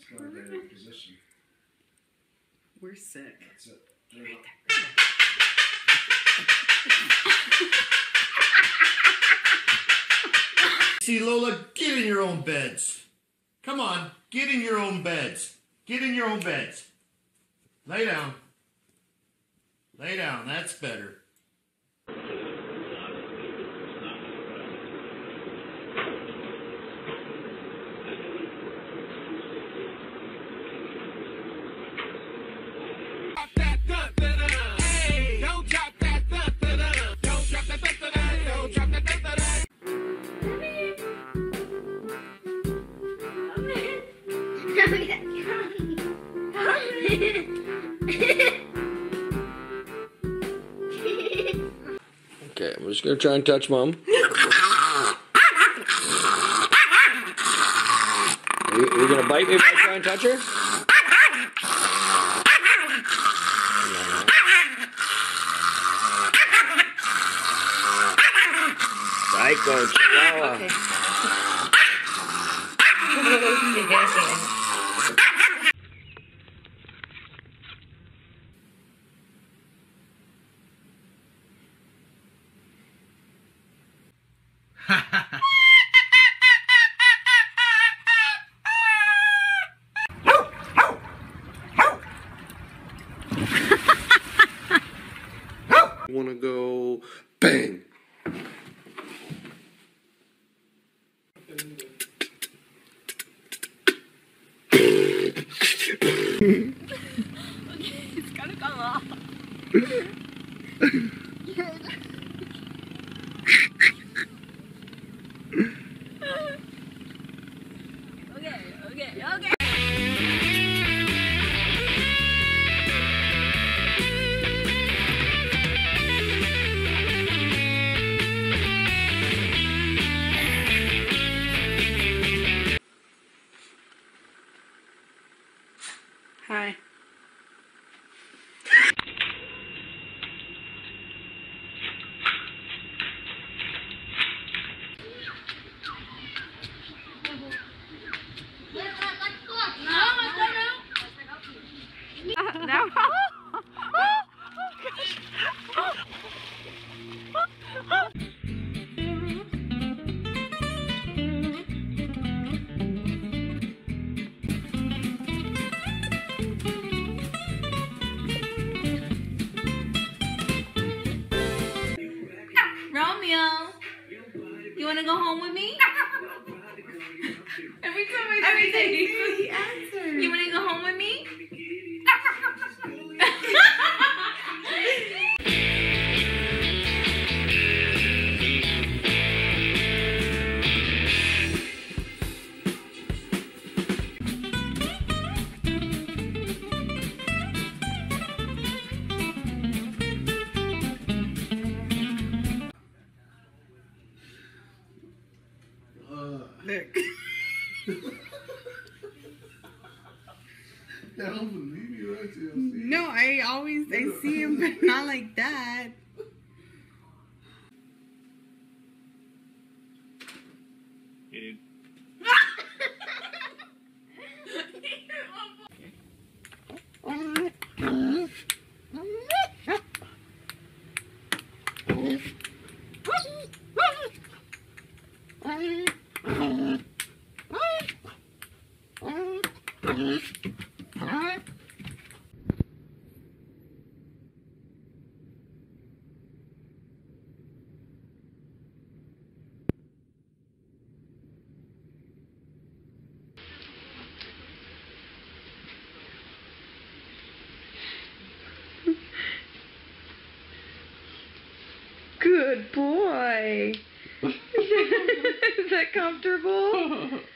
primary position. We're sick. That's it. See, Lola, get in your own beds. Come on, get in your own beds. Get in your own beds. Lay down. Lay down, that's better. Okay, I'm just gonna try and touch Mom. Are you gonna bite me if I try and touch her? Psycho Chihuahua. Wanna go bang. It's gonna come off. Okay. Hi. No. Romeo, you want to go home with me? Every time I say he answers. You want to go home with me? Look. I don't believe you. No, I see him, but not like that. Dude. Good boy. Is that comfortable?